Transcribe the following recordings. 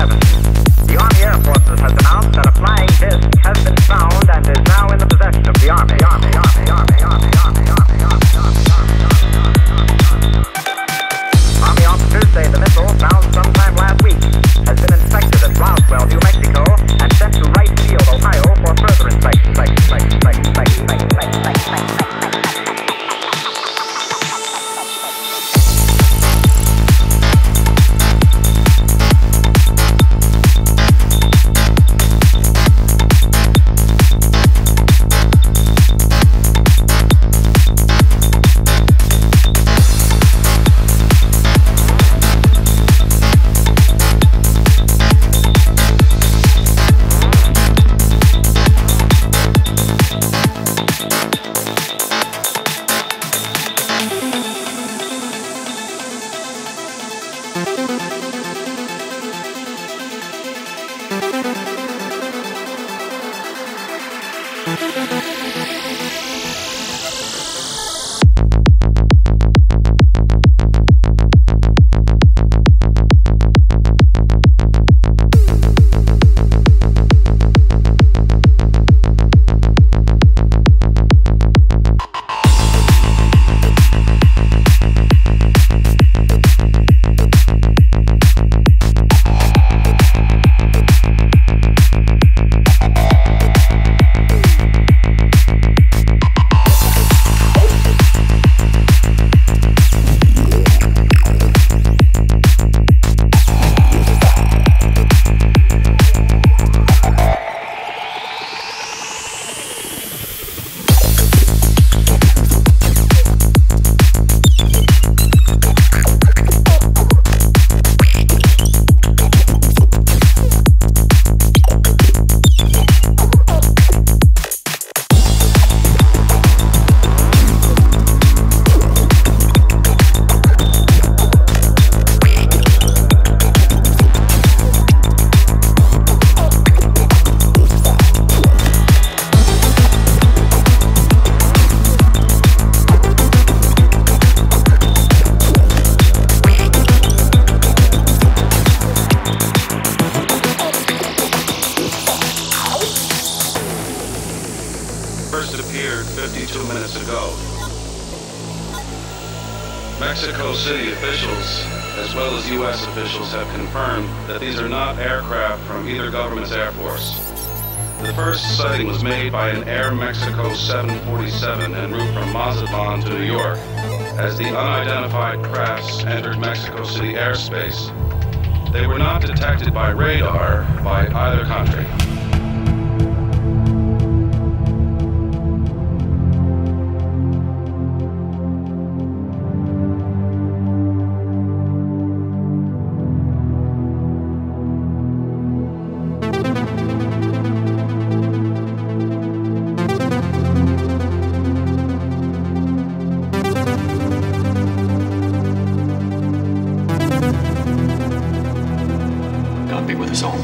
11. The Army Air Forces has announced that a flying disc has been found and is now in the possession of the Army. Army officers say the missile, found sometime last week, has been inspected at Roswell, New Mexico, and sent to Wright Field, Ohio, for further inspection. First appeared 52 minutes ago. Mexico City officials, as well as U.S. officials, have confirmed that these are not aircraft from either government's air force. The first sighting was made by an Air Mexico 747 en route from Mazatlan to New York as the unidentified crafts entered Mexico City airspace. They were not detected by radar by either country. Be with us all.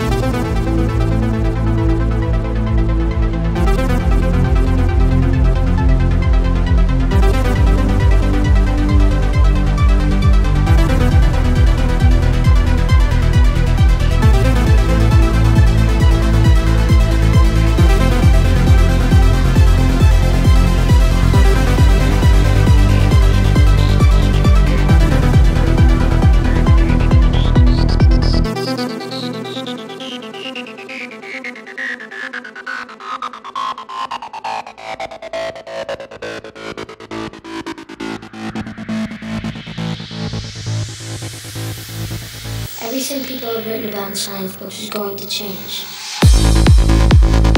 Everything people have written about in science books is going to change.